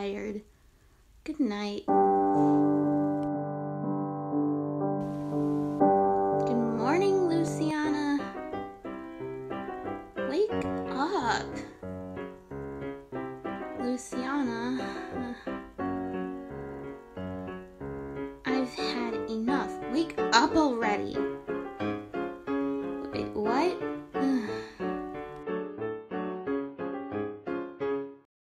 tired. Good night. Good morning, Luciana. Wake up. Luciana. I've had enough. Wake up already.